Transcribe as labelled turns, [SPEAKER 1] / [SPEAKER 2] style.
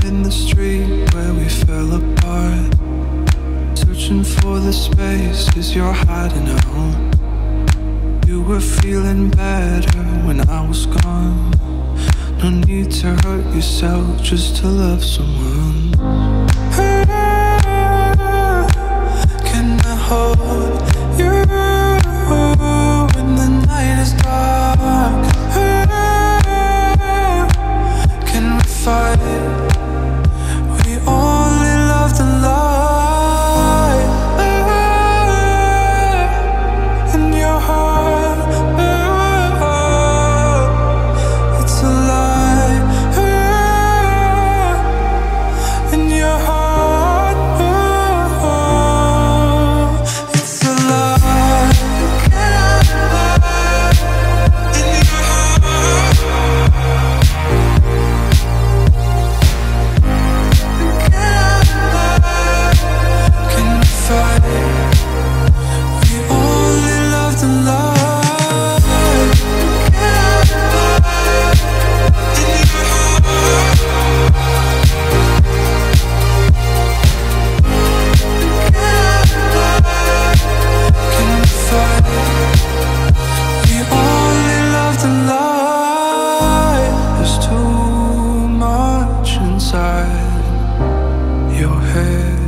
[SPEAKER 1] in the street where we fell apart, searching for the spaces you're hiding out. You were feeling better when I was gone. No need to hurt yourself just to love someone. Can I hold you when the night is dark? Can we fight? We only love the light in your heart. It's a lie in your heart. It's a lie in your heart. Can we fight? We only love the light in your heart. Can we fight? We only love the light. There's too much inside your head.